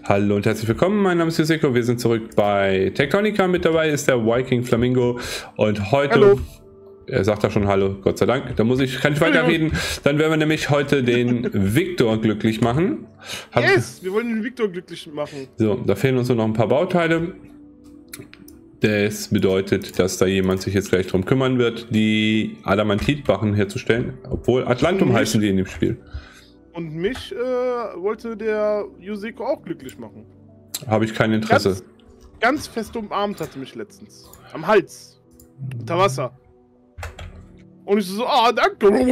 Hallo und herzlich willkommen, mein Name ist Joseko, wir sind zurück bei Tektonica, mit dabei ist der Viking Flamingo und heute, hallo. Er sagt da schon Hallo, Gott sei Dank, da kann ich weiterreden, dann werden wir nämlich heute den Viktor glücklich machen. Yes, wir wollen den Viktor glücklich machen. So, da fehlen uns nur noch ein paar Bauteile. Das bedeutet, dass da jemand sich jetzt gleich drum kümmern wird, die Adamantitwachen herzustellen, obwohl Atlantum heißen die in dem Spiel. Und mich wollte der Joseko auch glücklich machen. Habe ich kein Interesse. Ganz fest umarmt hatte mich letztens. Am Hals. Unter Wasser. Und ich so, danke.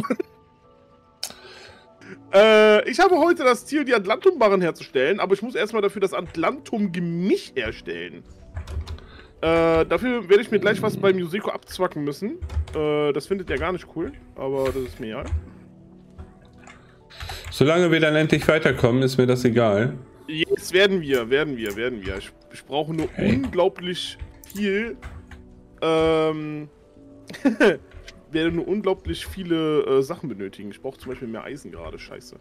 Ich habe heute das Ziel, die Atlantum-Barren herzustellen, aber ich muss erstmal dafür das Atlantum-Gemisch herstellen. Dafür werde ich mir gleich was beim Joseko abzwacken müssen. Das findet er gar nicht cool, aber das ist mir ja. Solange wir dann endlich weiterkommen, ist mir das egal. Jetzt werden wir. Ich brauche nur unglaublich viel. Werde nur unglaublich viele Sachen benötigen. Ich brauche zum Beispiel mehr Eisen gerade, scheiße.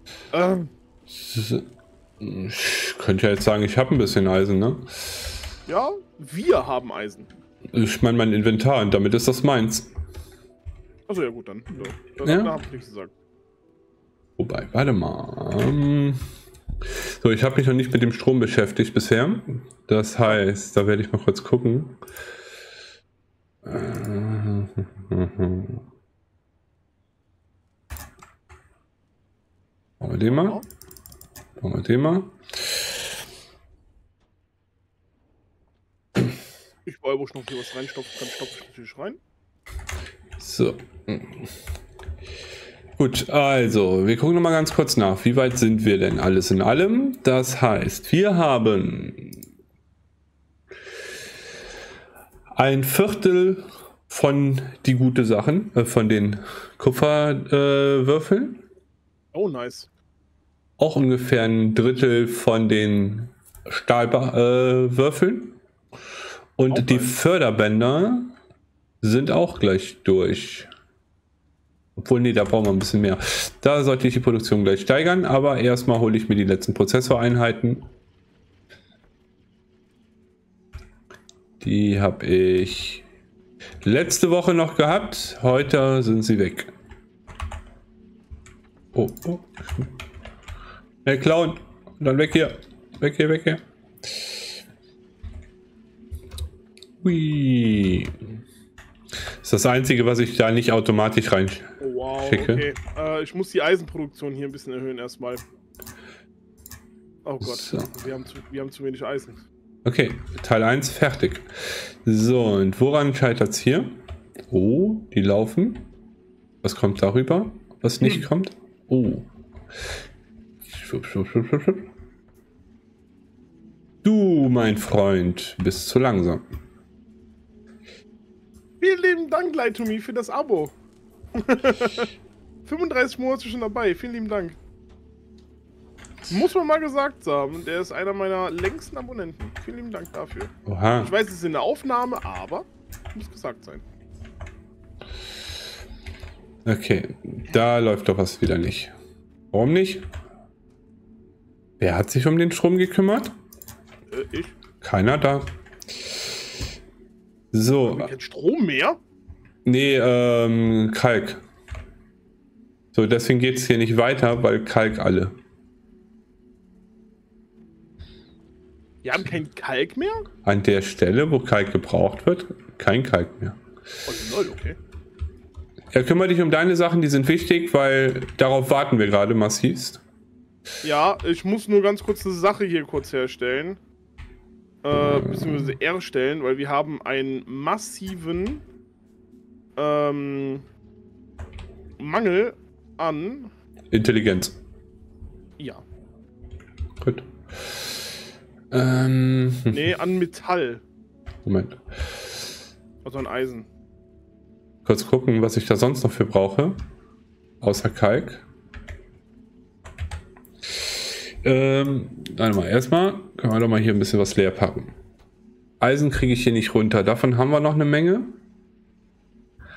Ich könnte ja jetzt sagen, ich habe ein bisschen Eisen, ne? Ja, wir haben Eisen. Ich meine mein Inventar und damit ist das meins. Achso, ja gut, dann. So. Ja? Da habe ich nichts gesagt. Wobei, warte mal. So, ich habe mich noch nicht mit dem Strom beschäftigt bisher. Das heißt, da werde ich mal kurz gucken. Machen wir den mal. Machen wir den mal. Ich weiß, wo ich noch hier was reinstopfen kann, stopfe ich natürlich rein. So. Gut, also, wir gucken noch mal ganz kurz nach. Wie weit sind wir denn alles in allem? Das heißt, wir haben ein Viertel von die gute Sachen, von den Kupferwürfeln. Oh, nice. Auch ungefähr ein Drittel von den Stahlwürfeln. Und auch die nice. Förderbänder sind auch gleich durch. Obwohl, nee, da brauchen wir ein bisschen mehr. Da sollte ich die Produktion gleich steigern, aber erstmal hole ich mir die letzten Prozessoreinheiten. Die habe ich letzte Woche noch gehabt. Heute sind sie weg. Oh. Hey, Clown. Und dann weg hier. Weg hier. Hui. Das ist das Einzige, was ich da nicht automatisch reinschicke. Oh, wow, okay. Ich muss die Eisenproduktion hier ein bisschen erhöhen erstmal. Oh Gott, so. wir haben zu wenig Eisen. Okay, Teil 1 fertig. So, und woran scheitert es hier? Oh, die laufen. Was kommt darüber? Was nicht kommt? Oh. Schwupp. Du, mein Freund, bist zu langsam. Vielen lieben Dank, Light2Me, für das Abo. 35 Monate schon dabei, vielen lieben Dank. Muss man mal gesagt haben, der ist einer meiner längsten Abonnenten. Vielen lieben Dank dafür. Oha. Ich weiß, es ist in der Aufnahme, aber muss gesagt sein. Okay, da läuft doch was wieder nicht. Warum nicht? Wer hat sich um den Strom gekümmert? Ich. Keiner da. So. Haben wir keinen Strom mehr? Nee, Kalk. So, deswegen geht es hier nicht weiter, weil Kalk alle. Wir haben kein Kalk mehr? An der Stelle, wo Kalk gebraucht wird, kein Kalk mehr. Oh, lol, okay. Ja, kümmere dich um deine Sachen, die sind wichtig, weil darauf warten wir gerade massivst. Ja, ich muss nur ganz kurz eine Sache hier kurz herstellen. Beziehungsweise erstellen, weil wir haben einen massiven Mangel an Intelligenz. Ja. Gut. Nee, an Metall. Moment. Also an Eisen. Kurz gucken, was ich da sonst noch für brauche. Außer Kalk. Warte mal, erstmal können wir doch mal hier ein bisschen was leer packen. Eisen kriege ich hier nicht runter. Davon haben wir noch eine Menge.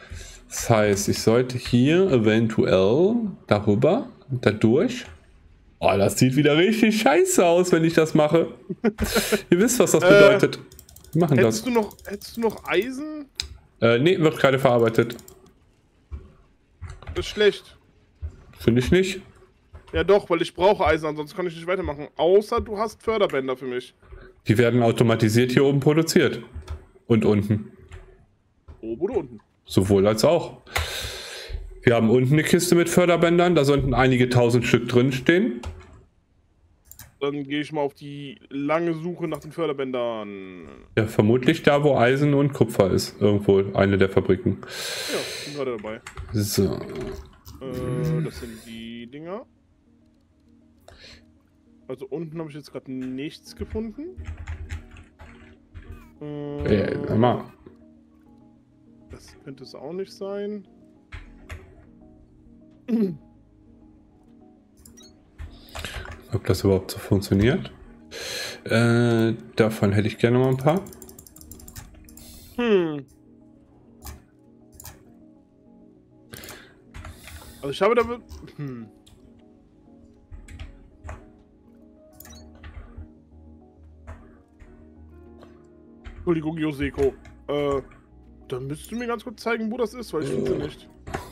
Das heißt, ich sollte hier eventuell darüber, dadurch Oh, das sieht wieder richtig scheiße aus, wenn ich das mache. Ihr wisst, was das bedeutet. Wir machen das. Hättest du noch Eisen? Nee, wird gerade verarbeitet. Das ist schlecht. Finde ich nicht. Ja doch, weil ich brauche Eisen, ansonsten kann ich nicht weitermachen. Außer du hast Förderbänder für mich. Die werden automatisiert hier oben produziert. Und unten. Oben oder unten? Sowohl als auch. Wir haben unten eine Kiste mit Förderbändern, da sollten einige tausend Stück drin stehen. Dann gehe ich mal auf die lange Suche nach den Förderbändern. Ja, vermutlich da, wo Eisen und Kupfer ist. Irgendwo eine der Fabriken. Ja, bin gerade dabei. So. Das sind die Dinger. Also unten habe ich jetzt gerade nichts gefunden. Mal. Das könnte es auch nicht sein. Ob das überhaupt so funktioniert. Davon hätte ich gerne mal ein paar. Also ich habe damit... Entschuldigung, Joseko. Da müsstest du mir ganz kurz zeigen, wo das ist, weil ich finde sie nicht.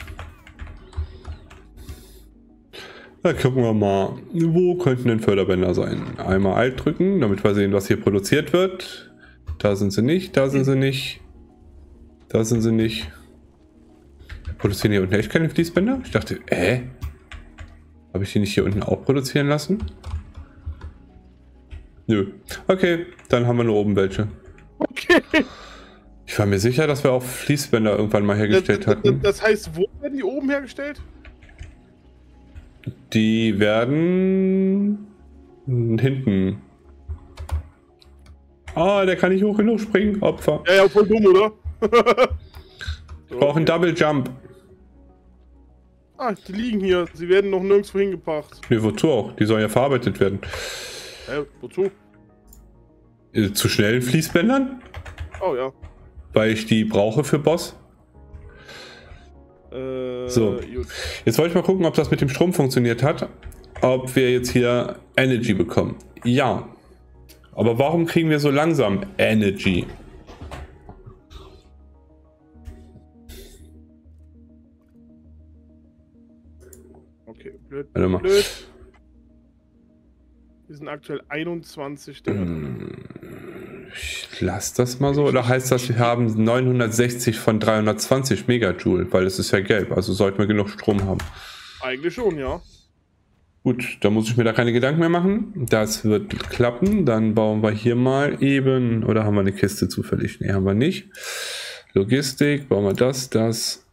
Da gucken wir mal, wo könnten denn Förderbänder sein? Einmal Alt drücken, damit wir sehen, was hier produziert wird. Da sind sie nicht, da sind sie nicht. Da sind sie nicht. Produzieren hier unten echt keine Fließbänder? Ich dachte, habe ich die nicht hier unten auch produzieren lassen? Nö. Okay, dann haben wir nur oben welche. Okay. Ich war mir sicher, dass wir auch Fließbänder irgendwann mal hergestellt hatten. Das heißt, wo werden die oben hergestellt? Die werden hinten. Ah, der kann nicht hoch genug springen, Opfer. Ja, voll dumm, oder? Ich brauche einen Double Jump. Ah, die liegen hier. Sie werden noch nirgendwo hingebracht. Nee, wozu auch? Die sollen ja verarbeitet werden. Wozu? Zu schnellen Fließbändern? Oh ja. Weil ich die brauche für Boss. So, gut. jetzt wollte ich mal gucken, ob das mit dem Strom funktioniert hat. Ob wir jetzt hier Energy bekommen. Ja. Aber warum kriegen wir so langsam Energy? Okay, blöd. Warte mal. Blöd. Wir sind aktuell 21. Ich lasse das mal so. Oder heißt das, wir haben 960 von 320 Megajoule? Weil es ist ja gelb, also sollten wir genug Strom haben. Eigentlich schon, ja. Gut, da muss ich mir da keine Gedanken mehr machen. Das wird klappen. Dann bauen wir hier mal eben. Oder haben wir eine Kiste zufällig? Ne, haben wir nicht. Logistik, bauen wir das.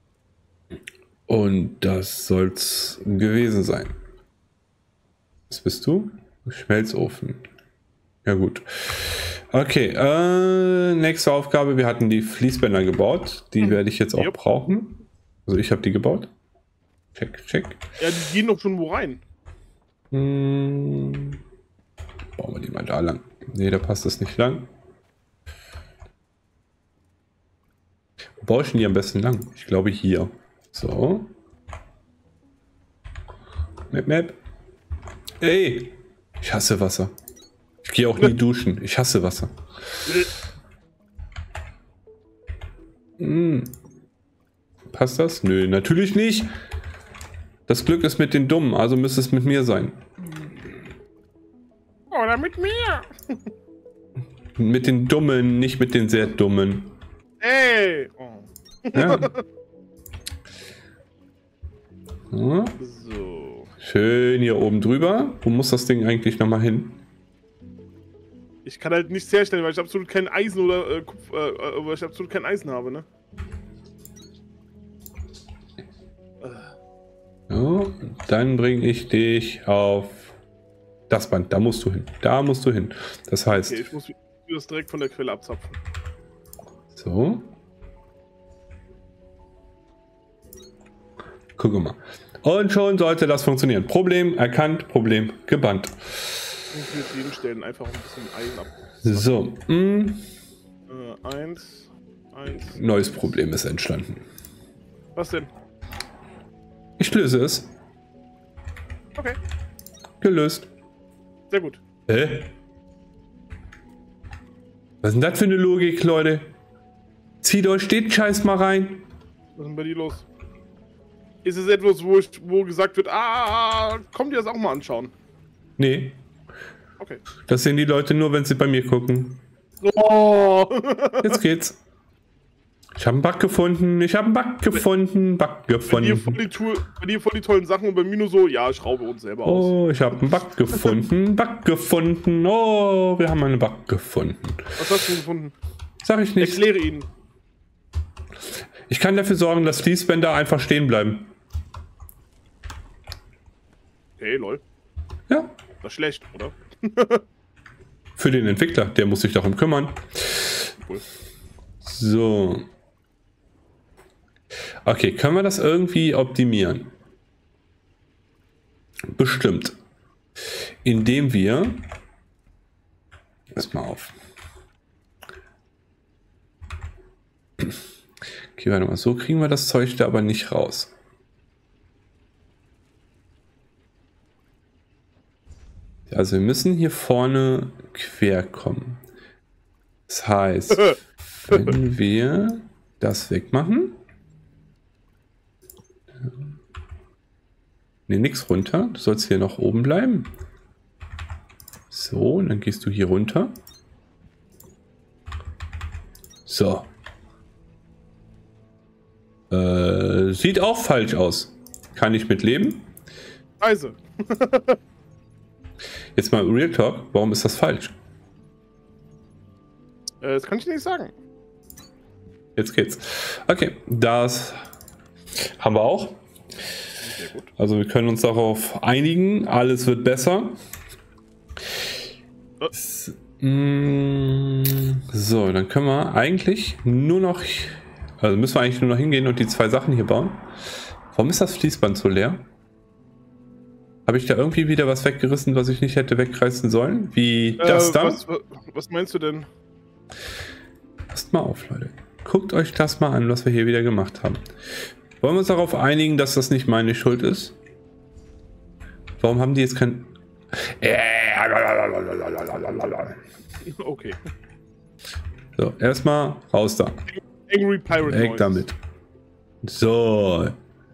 Und das soll's gewesen sein. Was bist du? Schmelzofen. Ja gut. Okay, nächste Aufgabe. Wir hatten die Fließbänder gebaut. Die werde ich jetzt auch brauchen. Also ich habe die gebaut. Check. Ja, die gehen doch schon wo rein. Bauen wir die mal da lang. Ne, da passt das nicht lang. Wo baue ich denn die am besten lang? Ich glaube hier. So. Map. Ey! Ich hasse Wasser. Ich gehe auch nie duschen. Ich hasse Wasser. Passt das? Nö, natürlich nicht. Das Glück ist mit den Dummen, also müsste es mit mir sein. Oder mit mir. Mit den Dummen, nicht mit den sehr Dummen. Ey! Oh. Ja. Ja. So. Schön hier oben drüber. Wo muss das Ding eigentlich nochmal hin? Ich kann halt nichts herstellen, weil ich absolut kein Eisen oder weil ich absolut kein Eisen habe, ne? So, dann bringe ich dich auf das Band. Da musst du hin. Da musst du hin. Das heißt... Okay, ich muss das direkt von der Quelle abzapfen. So. Guck mal. Und schon sollte das funktionieren. Problem erkannt, Problem gebannt. Ich will jetzt jeden Stellen einfach ein bisschen Eisen ab. So. Eins. Neues Problem ist entstanden. Was denn? Ich löse es. Okay. gelöst. Sehr gut. Hä? Was ist denn das für eine Logik, Leute? Zieht euch den Scheiß mal rein. Was ist denn bei dir los? Ist es etwas, wo gesagt wird, kommt ihr das auch mal anschauen? Nee. Okay. Das sehen die Leute nur, wenn sie bei mir gucken. Oh. Jetzt geht's. Ich habe einen Bug gefunden. Ich habe einen Bug gefunden. Bei dir voll die tollen Sachen und bei mir nur so, ja, schraube uns selber aus. Oh, ich habe einen Bug gefunden. Bug gefunden. Oh, wir haben einen Bug gefunden. Was hast du gefunden? Sag ich nicht. Erkläre ihn. Ich kann dafür sorgen, dass Fließbänder einfach stehen bleiben. Okay, lol. Ja. Das ist schlecht, oder? Für den Entwickler, der muss sich darum kümmern. Cool. So. Okay, können wir das irgendwie optimieren? Bestimmt. Indem wir... Pass mal auf. Okay, warte mal, so kriegen wir das Zeug da aber nicht raus. Also wir müssen hier vorne quer kommen. Das heißt, wenn wir das wegmachen... Ne, nix runter. Du sollst hier noch oben bleiben. So, und dann gehst du hier runter. So. Sieht auch falsch aus. Kann ich mit leben? Also. Jetzt mal Real Talk. Warum ist das falsch? Das kann ich nicht sagen. Jetzt geht's. Okay, das haben wir auch. Sehr gut. Also wir können uns darauf einigen. Alles wird besser. So, dann können wir eigentlich nur noch... Also müssen wir eigentlich nur noch hingehen und die zwei Sachen hier bauen. Warum ist das Fließband so leer? Habe ich da irgendwie wieder was weggerissen, was ich nicht hätte wegreißen sollen? Wie das da? Was meinst du denn? Passt mal auf, Leute. Guckt euch das mal an, was wir hier wieder gemacht haben. Wollen wir uns darauf einigen, dass das nicht meine Schuld ist? Warum haben die jetzt kein... Okay. So, erstmal raus da. Angry Pirate Weg damit. So.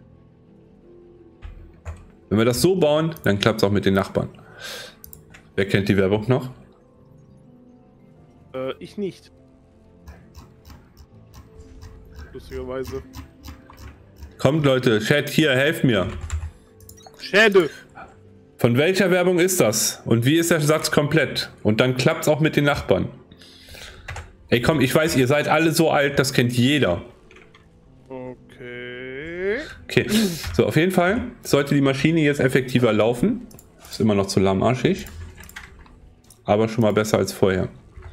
Wenn wir das so bauen, dann klappt es auch mit den Nachbarn. Wer kennt die Werbung noch? Ich nicht. Lustigerweise. Kommt Leute, Chat hier, helft mir. Schäde. Von welcher Werbung ist das? Und wie ist der Satz komplett? Und dann klappt es auch mit den Nachbarn. Ey komm, ich weiß, ihr seid alle so alt, das kennt jeder. Okay. Okay, so auf jeden Fall sollte die Maschine jetzt effektiver laufen. Ist immer noch zu lahmarschig. Aber schon mal besser als vorher.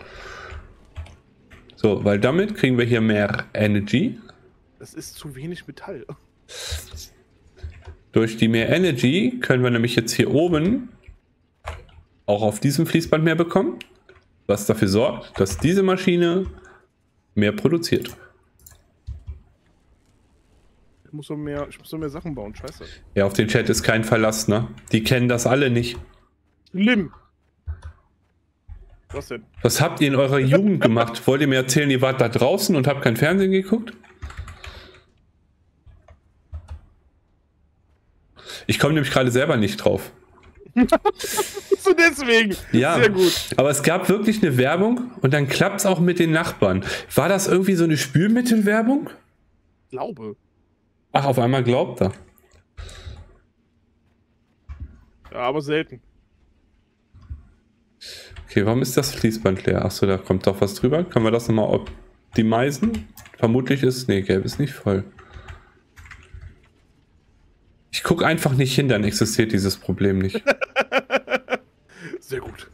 So, weil damit kriegen wir hier mehr Energy. Das ist zu wenig Metall. Durch die mehr Energy können wir nämlich jetzt hier oben auch auf diesem Fließband mehr bekommen. Was dafür sorgt, dass diese Maschine mehr produziert. Ich muss noch mehr Sachen bauen, scheiße. Ja, auf den Chat ist kein Verlass, ne? Die kennen das alle nicht. Schlimm. Was denn? Was habt ihr in eurer Jugend gemacht? Wollt ihr mir erzählen, ihr wart da draußen und habt kein Fernsehen geguckt? Ich komme nämlich gerade selber nicht drauf. So deswegen. Ja, sehr gut. Aber es gab wirklich eine Werbung und dann klappt es auch mit den Nachbarn. War das irgendwie so eine Spülmittelwerbung? Glaube. Ach, auf einmal glaubt er. Ja, aber selten. Okay, warum ist das Fließband leer? Achso, da kommt doch was drüber. Können wir das nochmal optimisieren? Vermutlich ist... Nee, gelb ist nicht voll. Ich gucke einfach nicht hin, dann existiert dieses Problem nicht. Sehr gut.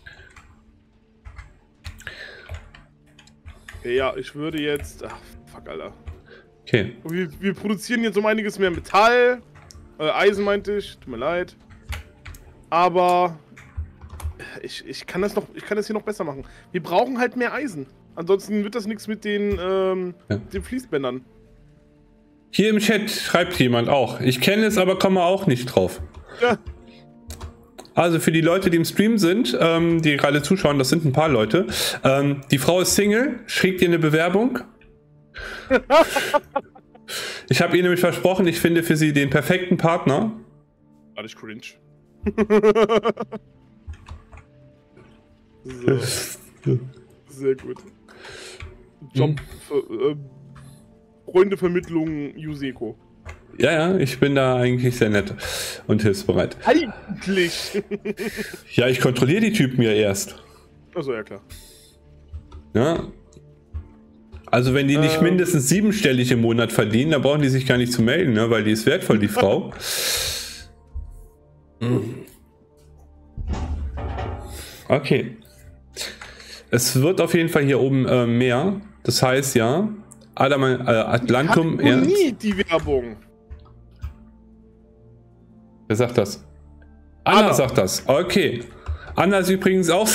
Ja, ich würde jetzt... Ach, fuck, Alter. Okay. Wir produzieren jetzt um einiges mehr Metall. Eisen meinte ich, tut mir leid. Aber... Ich kann das hier noch besser machen. Wir brauchen halt mehr Eisen. Ansonsten wird das nichts mit den Fließbändern. Hier im Chat schreibt jemand auch. Ich kenne es, aber komme auch nicht drauf. Ja. Also für die Leute, die im Stream sind, die gerade zuschauen, das sind ein paar Leute. Die Frau ist Single, schickt ihr eine Bewerbung. Ich habe ihr nämlich versprochen, ich finde für sie den perfekten Partner. Alles cringe. So. Sehr gut. Job für Freundevermittlung Juseko. Ja, ich bin da eigentlich sehr nett und hilfsbereit. Eigentlich! Ja, ich kontrolliere die Typen ja erst. Achso, ja klar. Ja. Also wenn die nicht mindestens 7-stellig im Monat verdienen, dann brauchen die sich gar nicht zu melden, ne? Weil die ist wertvoll, die Frau. Okay. Es wird auf jeden Fall hier oben mehr. Das heißt ja, Atlantum. Ich nie die Werbung. Wer sagt das? Anna sagt das. Okay. Anna ist übrigens auch.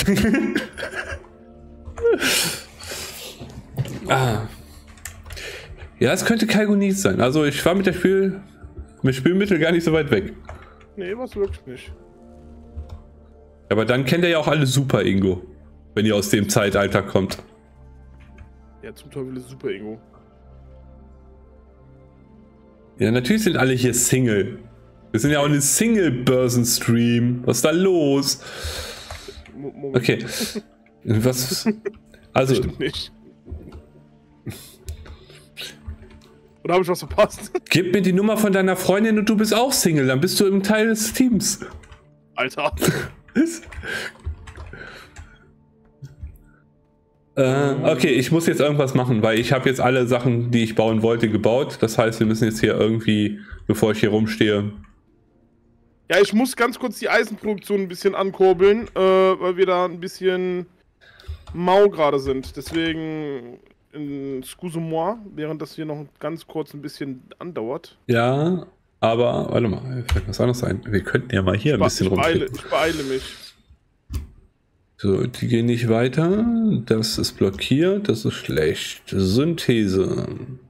Ja, es könnte Kalgonit sein. Also ich war mit Spielmittel gar nicht so weit weg. Nee, was wirklich nicht. Aber dann kennt er ja auch alle Super Ingo. Wenn ihr aus dem Zeitalter kommt. Ja, zum Teufel ist Super Ingo. Ja, natürlich sind alle hier Single. Wir sind ja auch eine Single-Börsen-Stream. Was ist da los? Moment. Okay. Was? Also. Stimmt nicht. Oder habe ich was verpasst? Gib mir die Nummer von deiner Freundin und du bist auch Single. Dann bist du im Teil des Teams. Alter. Okay, ich muss jetzt irgendwas machen, weil ich habe jetzt alle Sachen, die ich bauen wollte, gebaut. Das heißt, wir müssen jetzt hier irgendwie, bevor ich hier rumstehe. Ja, ich muss ganz kurz die Eisenproduktion ein bisschen ankurbeln, weil wir da ein bisschen mau gerade sind. Deswegen, excuse-moi, während das hier noch ganz kurz ein bisschen andauert. Ja, aber, warte mal, fällt was anderes ein. Wir könnten ja mal hier ein bisschen rumklicken. Ich beeile mich. So, die gehen nicht weiter. Das ist blockiert, das ist schlecht. Synthese.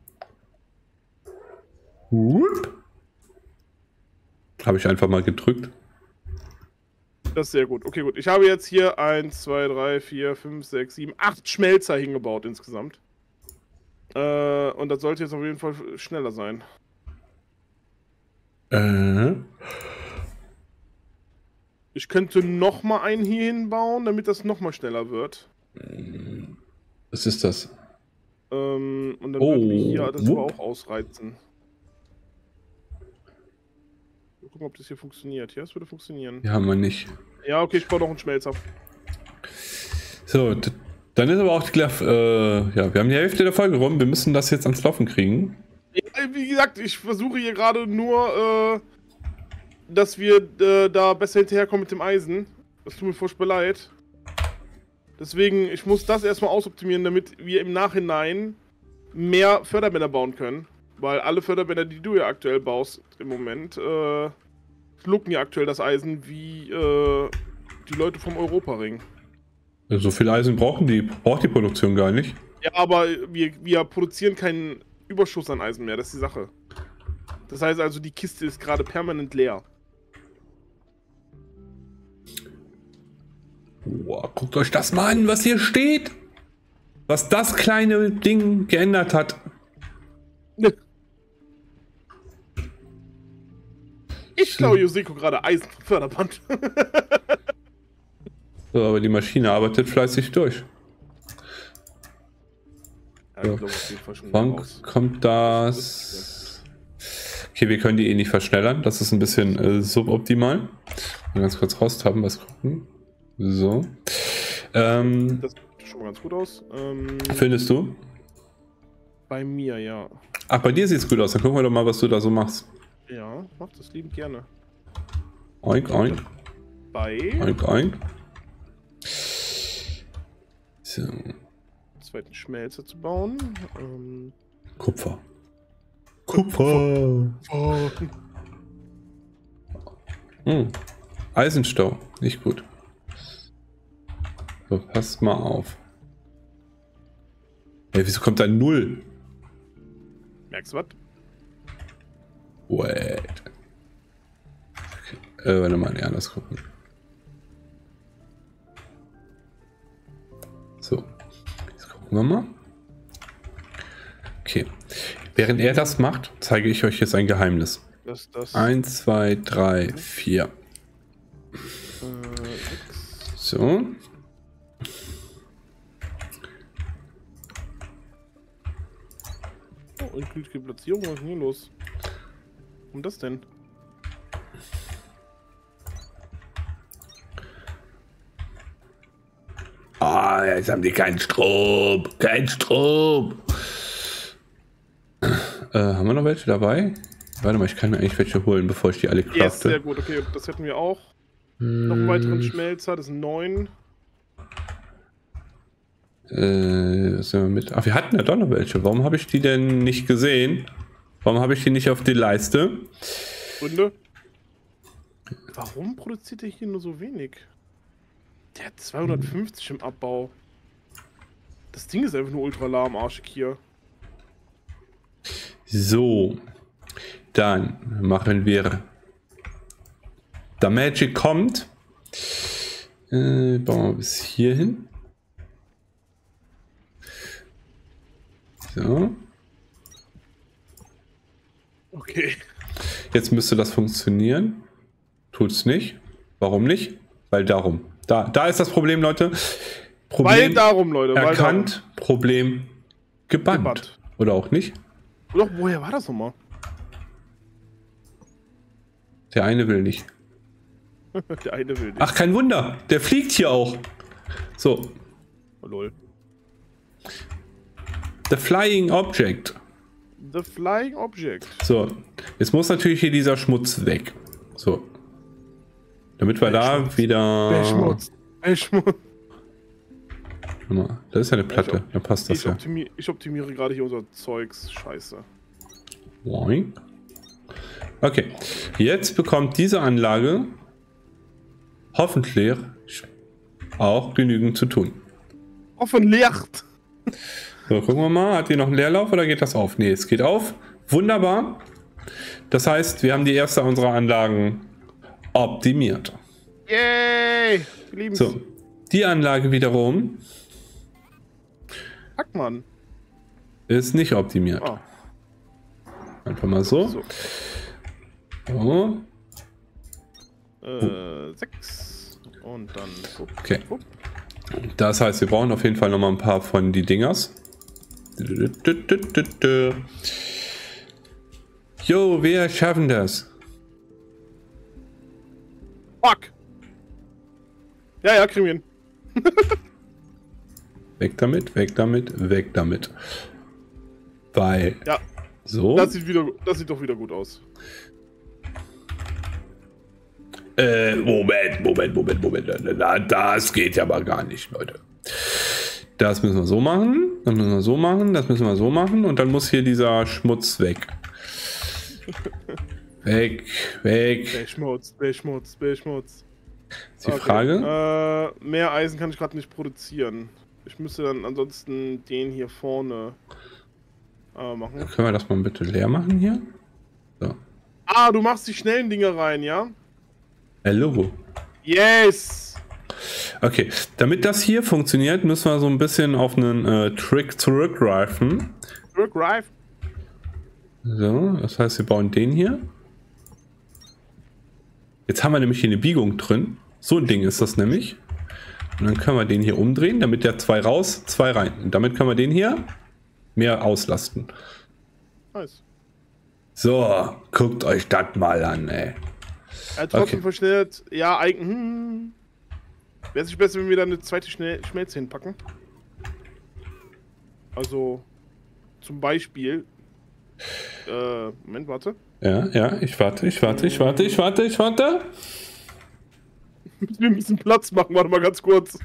Habe ich einfach mal gedrückt. Das ist sehr gut. Okay, gut. Ich habe jetzt hier 1, 2, 3, 4, 5, 6, 7, 8 Schmelzer hingebaut insgesamt. Und das sollte jetzt auf jeden Fall schneller sein. Ich könnte noch mal einen hier hinbauen, damit das noch mal schneller wird. Was ist das? Und dann würden wir hier das aber auch ausreizen. Mal gucken, ob das hier funktioniert. Ja, es würde funktionieren. Ja, haben wir nicht. Ja, okay, ich baue noch einen Schmelzer. So, dann ist aber auch die ja, wir haben die Hälfte der Folge rum. Wir müssen das jetzt ans Laufen kriegen. Ja, wie gesagt, ich versuche hier gerade nur, dass wir da besser hinterherkommen mit dem Eisen. Das tut mir furchtbar leid. Deswegen, ich muss das erstmal ausoptimieren, damit wir im Nachhinein mehr Förderbänder bauen können. Weil alle Förderbänder, die du ja aktuell baust im Moment, schlucken ja aktuell das Eisen wie die Leute vom Europaring. So viel Eisen braucht die Produktion gar nicht. Ja, aber wir produzieren keinen Überschuss an Eisen mehr, das ist die Sache. Das heißt also, die Kiste ist gerade permanent leer. Boah, guckt euch das mal an, was hier steht. Was das kleine Ding geändert hat. Ich klaue Juseko gerade Eisen vom Förderband. So, aber die Maschine arbeitet fleißig durch. Ja, ich glaub, auf jeden Fall schon Wann raus. kommt das? Okay, wir können die eh nicht verschnellern. Das ist ein bisschen suboptimal. Mal ganz kurz raustappen, was gucken. So. Das sieht schon mal ganz gut aus. Findest du? Bei mir, ja. Ach, bei dir sieht es gut aus. Dann gucken wir doch mal, was du da so machst. Ja, mach das liebend gerne. Oink, oink. Bei Oink, oink. So. zweiten Schmelzer zu bauen. Kupfer. Kupfer. Eisenstau. Nicht gut. So, passt mal auf. Ey, wieso kommt da 0? Merkst du was? Wait. Okay. Warte mal, nee, anders gucken. Gucken wir mal. Okay. Während er das macht, zeige ich euch jetzt ein Geheimnis. 1, 2, 3, 4. So. Oh, ungültige Platzierung, was ist denn hier los? Warum das denn? Ah, jetzt haben die keinen Strom. Kein Strom. Haben wir noch welche dabei? Warte mal, ich kann mir eigentlich welche holen, bevor ich die alle crafte. Yes, sehr gut, okay, das hätten wir auch. Noch einen weiteren Schmelzer, das sind 9. Was sind wir mit? Ach, wir hatten ja doch noch welche. Warum habe ich die denn nicht gesehen? Warum habe ich die nicht auf die Leiste? Gründe? Warum produziert er hier nur so wenig? Der hat 250 im Abbau. Das Ding ist einfach nur ultra lahmarschig hier. So. Dann machen wir. Da Magic kommt. Bauen wir bis hier hin. So. Okay. Jetzt müsste das funktionieren. Tut's nicht. Warum nicht? Weil darum. Da ist das Problem, Leute. Weil darum, Leute. Erkannt, Problem gebannt. Oder auch nicht? Oder woher war das nochmal? Der eine will nicht. Der eine will nicht. Ach, kein Wunder. Der fliegt hier auch. So. Oh, lol. The Flying Object. The Flying Object. So. Jetzt muss natürlich hier dieser Schmutz weg. So. Damit wir da wieder... Schmutz. Schmutz. Das ist ja eine Platte. Dann passt das ja. Ich optimiere gerade hier unser Zeugs. Scheiße. Okay. Jetzt bekommt diese Anlage hoffentlich auch genügend zu tun. Hoffentlich. So, gucken wir mal. Hat die noch einen Leerlauf oder geht das auf? Ne, es geht auf. Wunderbar. Das heißt, wir haben die erste unserer Anlagen optimiert. Yay! Wir lieben's. So, die Anlage wiederum Hackmann ist nicht optimiert. Oh. Einfach mal so. Oh. 6 und dann. Okay. Das heißt, wir brauchen auf jeden Fall noch mal ein paar von die Dingers. Jo, wir schaffen das. Fuck! Ja, kriegen wir hin. Weg damit, weg damit, weg damit. Weil. Ja. So. Das sieht doch wieder gut aus. Moment. Das geht ja aber gar nicht, Leute. Das müssen wir so machen. Das müssen wir so machen. Das müssen wir so machen. Und dann muss hier dieser Schmutz weg. Weg. Schmutz. Ist die Frage? Mehr Eisen kann ich gerade nicht produzieren. Ich müsste dann ansonsten den hier vorne machen. Können wir das mal bitte leer machen hier? So. Ah, du machst die schnellen Dinge rein, ja? Hello. Yes! Okay, damit das hier funktioniert, müssen wir so ein bisschen auf einen Trick zurückgreifen. So, das heißt, wir bauen den hier. Jetzt haben wir nämlich hier eine Biegung drin. So ein Ding ist das nämlich. Und dann können wir den hier umdrehen, damit der 2 raus, 2 rein. Und damit können wir den hier mehr auslasten. Nice. So, guckt euch das mal an, ey. Trotzdem verschnellt. Ja, eigentlich. Wäre es nicht besser, wenn wir da eine zweite Schmelze hinpacken? Also, zum Beispiel. Moment, warte. Ja, ich warte. Müssen wir ein bisschen Platz machen, warte mal ganz kurz.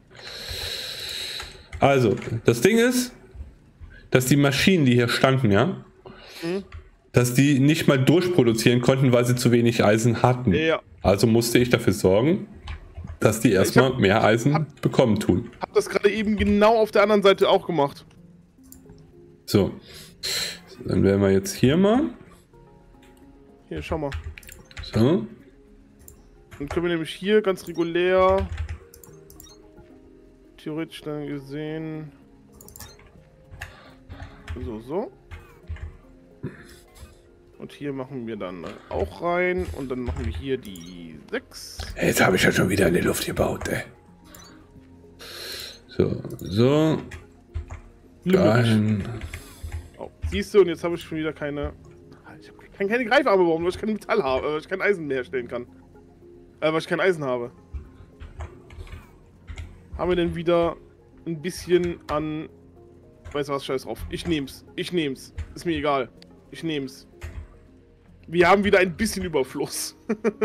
Also, das Ding ist, dass die Maschinen, die hier standen, ja, dass die nicht mal durchproduzieren konnten, weil sie zu wenig Eisen hatten. Ja. Also musste ich dafür sorgen, dass die erstmal mehr Eisen bekommen tun. Hab das gerade eben genau auf der anderen Seite auch gemacht. So. Dann werden wir jetzt hier mal. Hier, schau mal. So. Dann können wir nämlich hier ganz regulär theoretisch dann gesehen So. Und hier machen wir dann auch rein. Und dann machen wir hier die 6. Jetzt habe ich ja schon wieder in die Luft gebaut, ey. So. Dann. Oh, siehst du, und jetzt habe ich schon wieder keine... Ich kann keine Greifarme bauen, weil ich kein Metall habe, weil ich kein Eisen mehr herstellen kann. Weil ich kein Eisen habe. Haben wir denn wieder ein bisschen an... Weißt du was, scheiß drauf. Ich nehm's. Ist mir egal. Ich nehm's. Wir haben wieder ein bisschen Überfluss.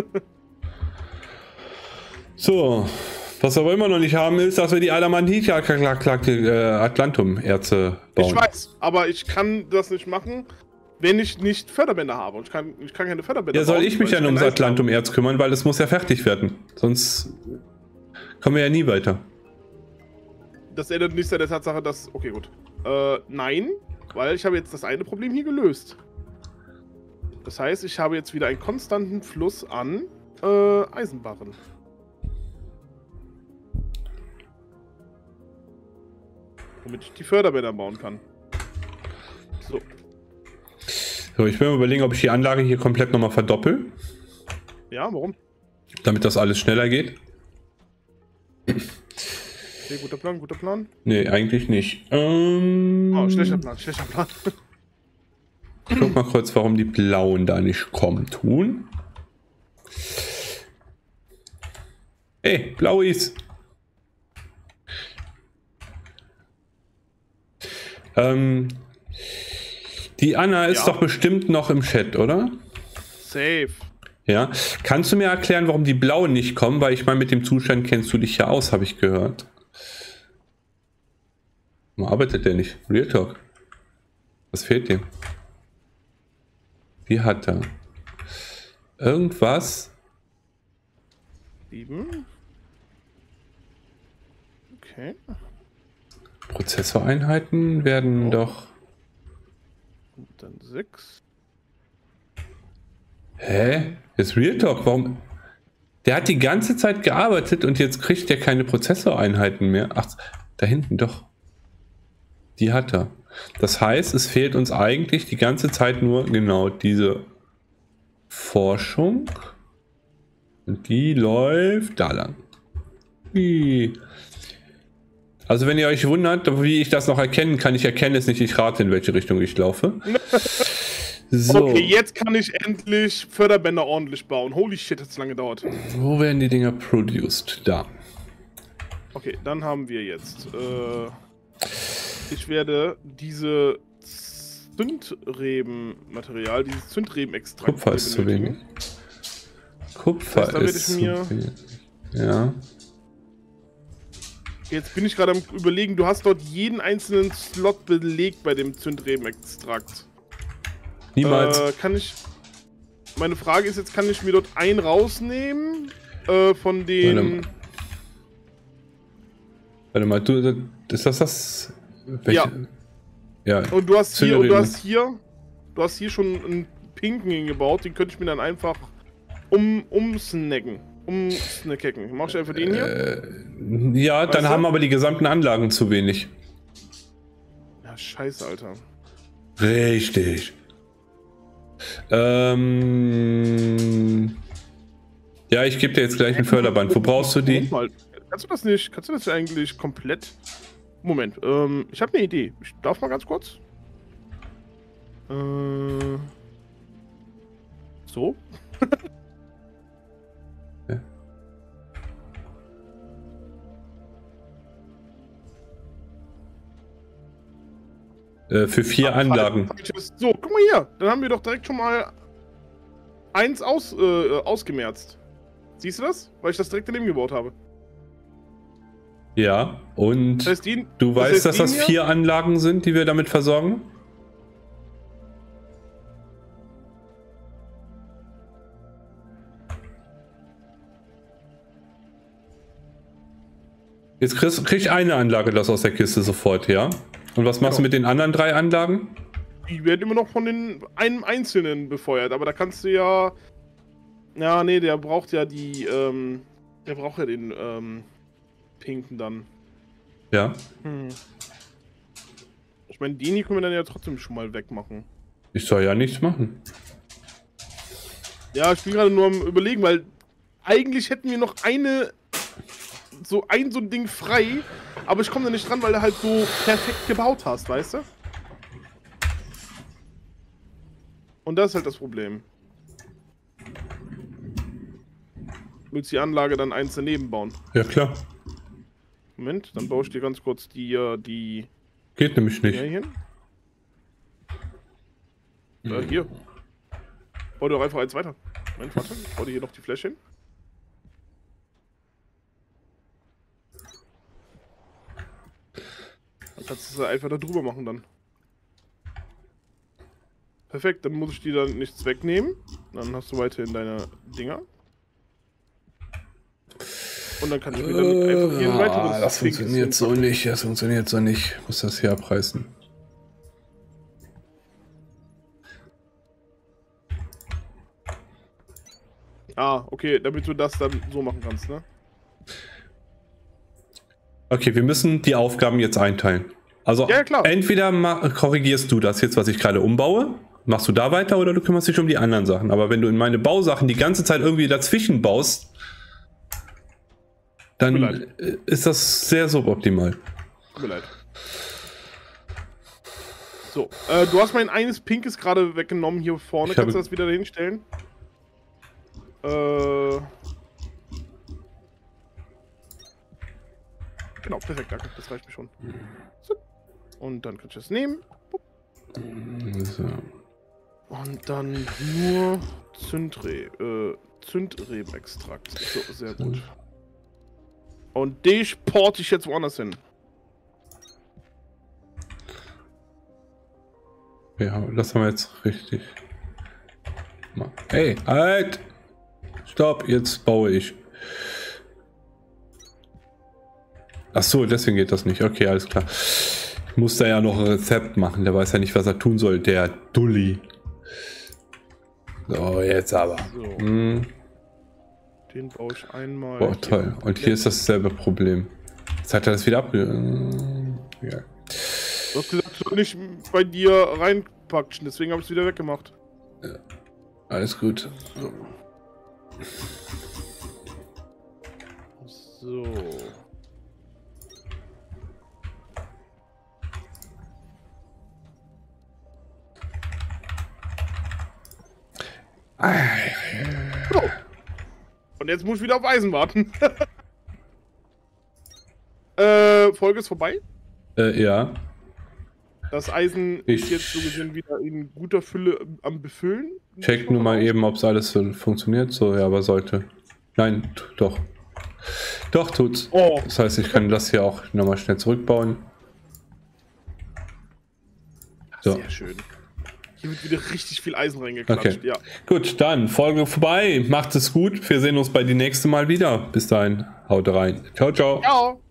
So. Was wir aber immer noch nicht haben, ist, dass wir die Atlantum-Erze bauen. Ich weiß, aber ich kann das nicht machen, wenn ich nicht Förderbänder habe. Und ich kann keine Förderbänder Ja, soll bauen, ich mich weil dann ums kein Eisen Atlantum-Erz kümmern, weil es muss ja fertig werden. Sonst kommen wir ja nie weiter. habe. Das ändert nichts an der Tatsache, dass... Okay, gut. Nein, weil ich habe jetzt das eine Problem hier gelöst. Das heißt, ich habe jetzt wieder einen konstanten Fluss an Eisenbarren. Womit ich die Förderbänder bauen kann. So. So, ich will mal überlegen, ob ich die Anlage hier komplett nochmal verdoppel. Ja, warum? Damit das alles schneller geht. Okay, guter Plan, guter Plan. Nee, eigentlich nicht. Oh, schlechter Plan, schlechter Plan. Ich guck mal kurz, warum die Blauen da nicht kommen tun. Hey, Blauis. Die Anna ist doch bestimmt noch im Chat, oder? Safe. Ja. Kannst du mir erklären, warum die Blauen nicht kommen? Weil ich meine, mit dem Zustand kennst du dich ja aus, habe ich gehört. Warum arbeitet der nicht? Real Talk. Was fehlt dem? Wie hat er? Irgendwas? 7. Okay. Prozessoreinheiten werden doch... Und dann 6. Hä? Ist Real Talk, warum... Der hat die ganze Zeit gearbeitet und jetzt kriegt er keine Prozessoreinheiten mehr. Ach, da hinten doch. Die hat er. Das heißt, es fehlt uns eigentlich die ganze Zeit nur genau diese Forschung. Und die läuft da lang. Also wenn ihr euch wundert, wie ich das noch erkennen kann, ich erkenne es nicht, ich rate, in welche Richtung ich laufe. So. Okay, jetzt kann ich endlich Förderbänder ordentlich bauen. Holy shit, hat es lange gedauert. Wo werden die Dinger produced? Da. Okay, dann haben wir jetzt... ich werde diese Zündrebenmaterial, dieses Zündrebenextrakt... Kupfer ist zu wenig. Kupfer das heißt, ist zu wenig. Ja. Jetzt bin ich gerade am Überlegen, du hast dort jeden einzelnen Slot belegt bei dem Zündrebenextrakt. Niemals. Meine Frage ist jetzt, kann ich mir dort einen rausnehmen? Von den... Warte mal, du, ist das? Welche? Ja. Und du hast hier schon einen pinken hingebaut, den könnte ich mir dann einfach umsnacken. Mach ich einfach den hier? Ja, Weißt dann du? haben aber die gesamten Anlagen zu wenig. Ja, scheiße, Alter. Richtig. Ja, ich gebe dir jetzt gleich ein Förderband. Wo brauchst du die? Kannst du das nicht? Kannst du das eigentlich komplett... Moment, ich habe eine Idee. Ich darf mal ganz kurz. So? Ja. Für 4 Anlagen. So, guck mal hier. Dann haben wir doch direkt schon mal eins ausgemerzt. Siehst du das? Weil ich das direkt daneben gebaut habe. Ja, und Das heißt, du weißt, dass das hier? 4 Anlagen sind, die wir damit versorgen? Jetzt krieg ich eine Anlage das aus der Kiste sofort, ja? Und was machst du mit den anderen 3 Anlagen? Die werden immer noch von einem Einzelnen befeuert, aber da kannst du ja... Ja, nee, der braucht ja die, der braucht ja den, pinken dann. Ja. Ich meine, den hier können wir dann ja trotzdem schon mal wegmachen. Ich soll ja nichts machen. Ja, ich bin gerade nur am Überlegen, weil eigentlich hätten wir noch so ein Ding frei, aber ich komme da nicht dran, weil du halt so perfekt gebaut hast, weißt du? Und das ist halt das Problem. Willst die Anlage dann eins daneben bauen? Ja, klar. Moment, dann baue ich dir ganz kurz die Geht nämlich nicht. hier hin. Hier. Bau doch einfach eins weiter. Moment, warte. Ich baue dir hier noch die Fläche hin. Dann kannst du es einfach da drüber machen dann. Perfekt, dann muss ich dir dann nichts wegnehmen. Dann hast du weiterhin deine Dinger. Und dann kann ich mir dann einfach hier ein weiteres... Das funktioniert so nicht, das funktioniert so nicht. Ich muss das hier abreißen. Ah, okay, damit du das dann so machen kannst, ne? Okay, wir müssen die Aufgaben jetzt einteilen. Also Ja, klar. entweder korrigierst du das jetzt, was ich gerade umbaue, machst du da weiter, oder du kümmerst dich um die anderen Sachen. Aber wenn du in meine Bausachen die ganze Zeit irgendwie dazwischen baust, dann ist das sehr suboptimal. Tut mir leid. So, du hast mein eines Pinkes gerade weggenommen hier vorne. Kannst du das wieder dahin stellen? Genau, perfekt, danke. Das reicht mir schon. So. Und dann kannst du das nehmen. So. Und dann nur Zündrebenextrakt. So, sehr gut. Und die porte ich jetzt woanders hin. Ja, das haben wir jetzt richtig. Hey, halt! Stopp, jetzt baue ich. Ach so, deswegen geht das nicht. Okay, alles klar. Ich muss da ja noch ein Rezept machen. Der weiß ja nicht, was er tun soll. Der Dulli. So, jetzt aber. So. Den baue ich einmal. Oh, toll. Und hier ist dasselbe Problem. Jetzt hat er das wieder abge... Ja. Du hast gesagt, du soll nicht bei dir reinpacken, deswegen habe ich es wieder weggemacht. Ja. Alles gut. So. So. So. Und jetzt muss ich wieder auf Eisen warten. Folge ist vorbei. Ja. Das Eisen ist jetzt so gesehen wieder in guter Fülle am Befüllen. Check nur mal eben, ob es alles so funktioniert. So, ja, aber sollte. Nein, doch. Doch, tut's. Oh. Das heißt, ich kann das hier auch nochmal schnell zurückbauen. So. Sehr schön. Hier wird wieder richtig viel Eisen reingeklatscht. Okay. Ja. Gut, dann Folge vorbei. Macht es gut. Wir sehen uns bei die nächste Mal wieder. Bis dahin. Haut rein. Ciao, ciao. Ciao.